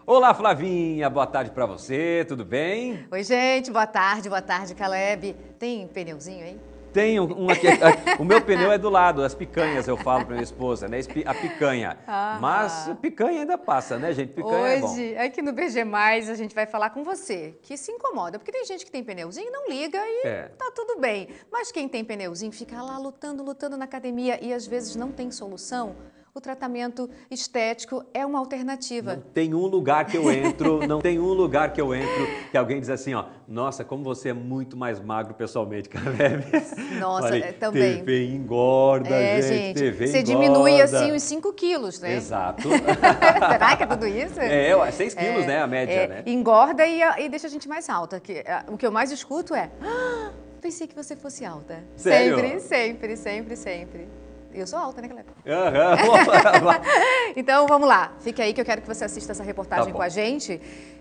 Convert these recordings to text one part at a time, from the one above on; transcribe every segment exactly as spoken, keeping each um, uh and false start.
Olá, Flavinha, boa tarde pra você, tudo bem? Oi, gente, boa tarde, boa tarde, Caleb. Tem pneuzinho aí? Tem um, um aqui, o meu pneu é do lado, as picanhas eu falo pra minha esposa, né? A picanha. Ah. Mas picanha ainda passa, né, gente? Picanha Hoje, é bom. aqui no B G Mais, a gente vai falar com você, que se incomoda, porque tem gente que tem pneuzinho, não liga e É. tá tudo bem. Mas quem tem pneuzinho fica lá lutando, lutando na academia e às vezes não tem solução. O tratamento estético é uma alternativa. Não tem um lugar que eu entro, não tem um lugar que eu entro que alguém diz assim, ó, nossa, como você é muito mais magro pessoalmente, Caleb. Nossa, Falei, é, também. T V engorda, É, gente, gente, T V você engorda. diminui assim uns cinco quilos, né? Exato. Será que é tudo isso? É, seis quilos, É, né, a média, é, né? Engorda e, e deixa a gente mais alta. Que, a, o que eu mais escuto é, ah, pensei que você fosse alta. Sério? Sempre, sempre, sempre, sempre. Eu sou alta, né, Caleb? Aham. Então, vamos lá. Fique aí que eu quero que você assista essa reportagem Tá com a gente.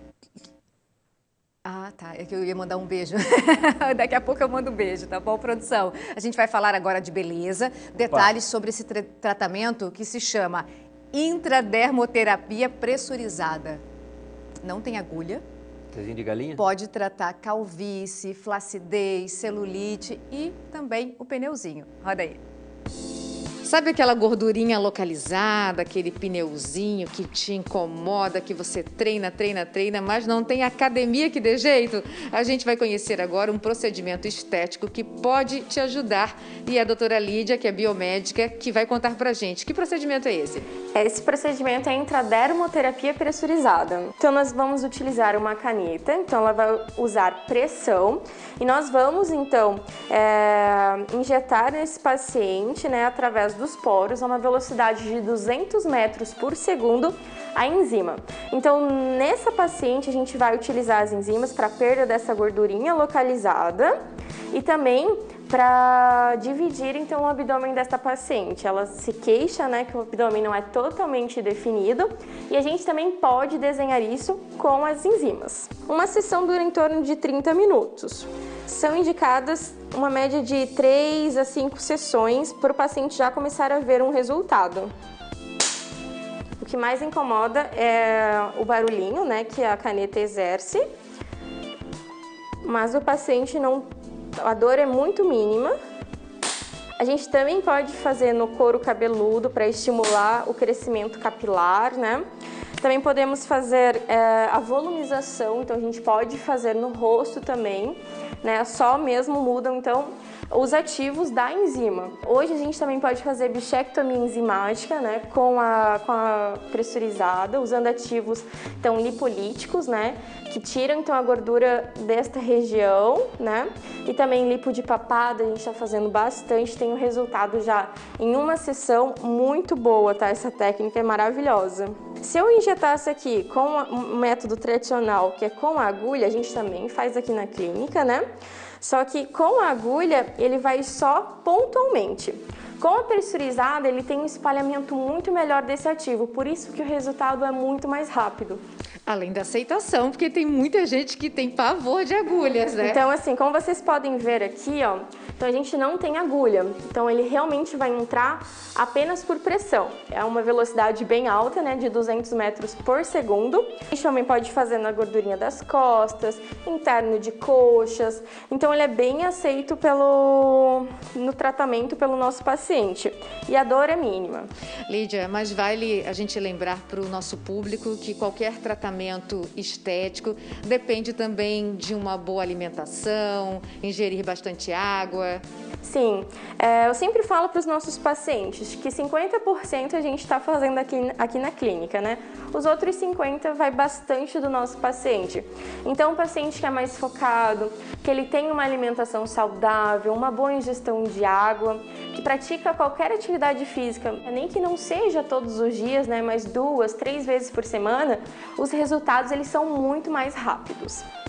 Ah, tá. É que eu ia mandar um beijo. Daqui a pouco eu mando um beijo, tá bom, produção? A gente vai falar agora de beleza, detalhes sobre esse tra tratamento que se chama intradermoterapia pressurizada. Não tem agulha. Pezinho de galinha? Pode tratar calvície, flacidez, celulite e também o pneuzinho. Roda aí. Sabe aquela gordurinha localizada, aquele pneuzinho que te incomoda, que você treina, treina, treina, mas não tem academia que dê jeito? A gente vai conhecer agora um procedimento estético que pode te ajudar. E a doutora Lídia, que é biomédica, que vai contar pra gente. Que procedimento é esse? Esse procedimento é a intradermoterapia pressurizada. Então, nós vamos utilizar uma caneta, então ela vai usar pressão e nós vamos, então, é, injetar nesse paciente, né, através dos poros, a uma velocidade de duzentos metros por segundo, a enzima. Então, nessa paciente, a gente vai utilizar as enzimas para perda dessa gordurinha localizada e também para dividir então o abdômen desta paciente. Ela se queixa, né, que o abdômen não é totalmente definido e a gente também pode desenhar isso com as enzimas. Uma sessão dura em torno de trinta minutos. São indicadas uma média de três a cinco sessões para o paciente já começar a ver um resultado. O que mais incomoda é o barulhinho, né, que a caneta exerce, mas o paciente não... A dor é muito mínima. A gente também pode fazer no couro cabeludo para estimular o crescimento capilar, né? Também podemos fazer é, a volumização, então a gente pode fazer no rosto também, né? Só mesmo mudam, então, os ativos da enzima. Hoje a gente também pode fazer bichectomia enzimática, né? Com a, com a pressurizada, usando ativos, então, lipolíticos, né? Que tiram, então, a gordura desta região, né? E também lipo de papada, a gente está fazendo bastante, tem um resultado já em uma sessão muito boa, tá? Essa técnica é maravilhosa. Se eu injetasse aqui com o método tradicional, que é com a agulha, a gente também faz aqui na clínica, né? Só que com a agulha, ele vai só pontualmente. Com a pressurizada, ele tem um espalhamento muito melhor desse ativo, por isso que o resultado é muito mais rápido. Além da aceitação, porque tem muita gente que tem pavor de agulhas, né? Então, assim, como vocês podem ver aqui, ó, então a gente não tem agulha. Então, ele realmente vai entrar apenas por pressão. É uma velocidade bem alta, né, de duzentos metros por segundo. A gente também pode fazer na gordurinha das costas, interno de coxas. Então, ele é bem aceito pelo, no tratamento pelo nosso paciente. E a dor é mínima. Lídia, mas vale a gente lembrar para o nosso público que qualquer tratamento estético depende também de uma boa alimentação, ingerir bastante água. Sim, é, eu sempre falo para os nossos pacientes que cinquenta por cento a gente está fazendo aqui, aqui na clínica, né? Os outros cinquenta por cento vai bastante do nosso paciente. Então, o paciente que é mais focado, que ele tem uma alimentação saudável, uma boa ingestão de água, que pratica qualquer atividade física, nem que não seja todos os dias, né? Mas duas, três vezes por semana, os resultados eles são muito mais rápidos.